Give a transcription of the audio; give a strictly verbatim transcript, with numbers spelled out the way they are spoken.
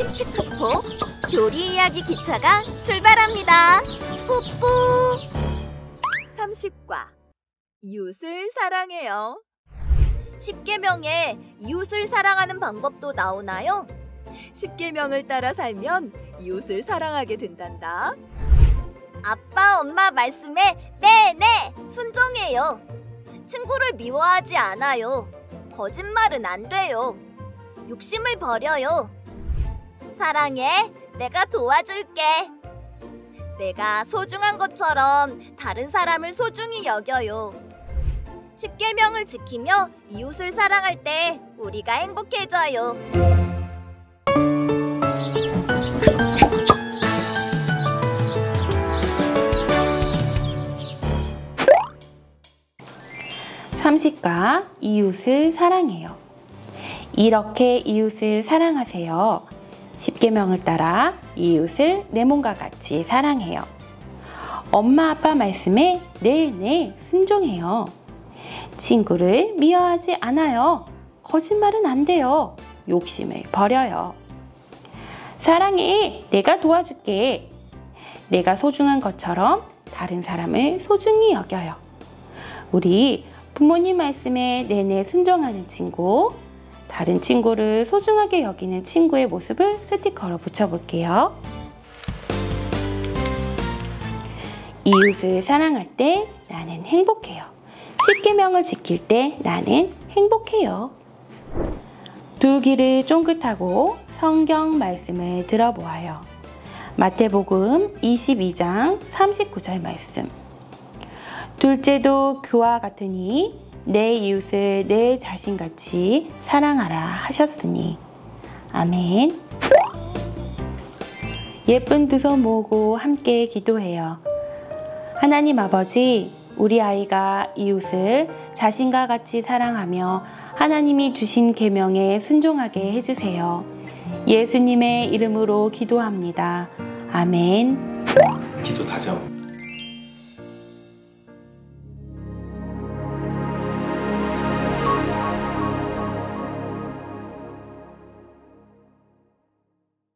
칙칙폭폭 교리 이야기 기차가 출발합니다. 뿌뿌. 삼십과 이웃을 사랑해요. 십계명에 이웃을 사랑하는 방법도 나오나요? 십계명을 따라 살면 이웃을 사랑하게 된단다. 아빠, 엄마 말씀에 네네 순종해요. 친구를 미워하지 않아요. 거짓말은 안 돼요. 욕심을 버려요. 사랑해, 내가 도와줄게. 내가 소중한 것처럼 다른 사람을 소중히 여겨요. 십계명을 지키며 이웃을 사랑할 때 우리가 행복해져요. 삼십과 이웃을 사랑해요. 이렇게 이웃을 사랑하세요. 십계명을 따라 이웃을 내 몸과 같이 사랑해요. 엄마 아빠 말씀에 네네 순종해요. 친구를 미워하지 않아요. 거짓말은 안 돼요. 욕심을 버려요. 사랑해, 내가 도와줄게. 내가 소중한 것처럼 다른 사람을 소중히 여겨요. 우리 부모님 말씀에 내내 순종하는 친구, 다른 친구를 소중하게 여기는 친구의 모습을 스티커로 붙여볼게요. 이웃을 사랑할 때 나는 행복해요. 십계명을 지킬 때 나는 행복해요. 두 귀를 쫑긋하고 성경 말씀을 들어보아요. 마태복음 이십이 장 삼십구 절 말씀. 둘째도 그와 같으니 내 이웃을 내 자신같이 사랑하라 하셨으니. 아멘. 예쁜 두 손 모으고 함께 기도해요. 하나님 아버지, 우리 아이가 이웃을 자신과 같이 사랑하며 하나님이 주신 계명에 순종하게 해주세요. 예수님의 이름으로 기도합니다. 아멘. 기도 다져.